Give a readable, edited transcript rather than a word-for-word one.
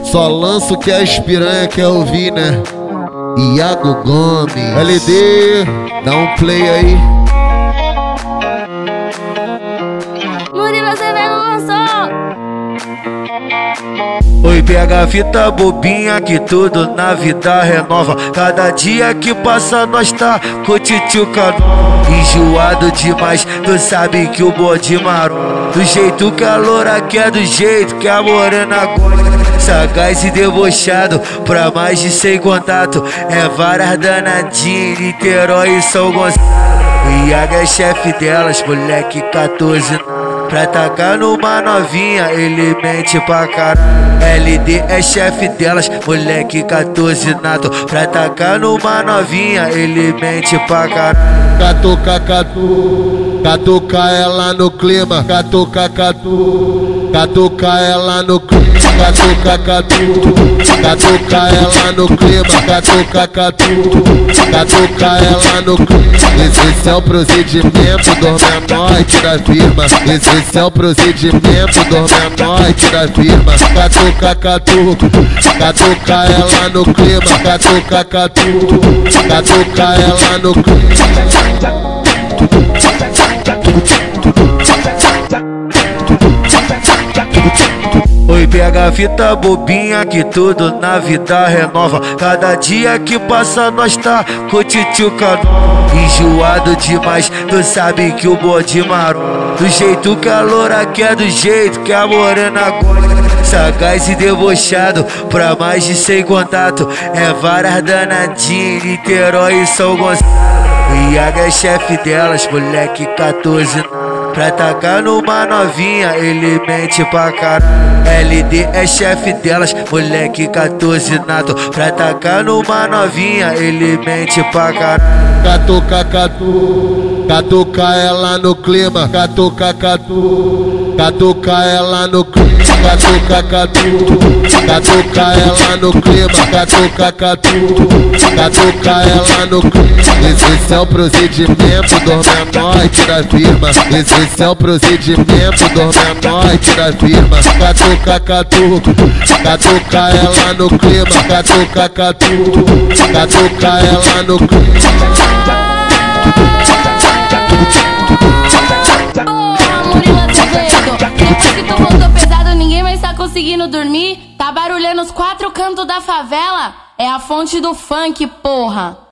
Só lanço que as piranha quer ouvir, né? Iago Gomes, LD, dá um play aí. Murilo Severo lançou. Oi, pega a fita bobinha que tudo na vida renova. Cada dia que passa nós tá com o tchutchuca enjoado demais, tu sabe que o bode marrom. Do jeito que a loura quer, do jeito que a morena gosta. Sagaz e debochado, pra mais de 100 contato. É várias danadinhas, Niterói e São Gonçalo. O Iago é chefe delas, moleque 14. Pra tacar numa novinha, ele mente pra caralho. LD é chefe delas, moleque 14 nato. Pra tacar numa novinha, ele mente pra caralho. Catuca ela no clima. Catuca ela no clima. Catuca ela no clima. Catuca ela no clima. Esse é o procedimento dos menores da firma. Esse é o procedimento dos menores da firma. Catuca ela no clima. Catuca ela no clima. Oi, pega a fita bobinha que tudo na vida renova. Cada dia que passa nós tá com o tchutchuca enjoado demais, tu sabe que o bode marrom. Do jeito que a loura quer, do jeito que a morena gosta. Sagaz e debochado, pra mais de 100 contato. É várias danadinhas, Niterói e São Gonçalo. O Iago é chefe delas, moleque 14. Pra tacar numa novinha, ele mente pra caralho. LD é chefe delas, moleque 14 nato. Pra tacar numa novinha, ele mente pra caralho. Catuca ela no clima. Catuca ela no clima. Catuca ela no clima. Catuca ela no clima. Esse é o procedimento dos menores da firma. Esse é o procedimento dos menores da firma. Catuca ela no clima. Catuca ela no clima. Murilo Severo, depois que tu voltou pesado, ninguém mais tá conseguindo dormir. Tá barulhando os 4 cantos da favela. É a fonte do funk, porra.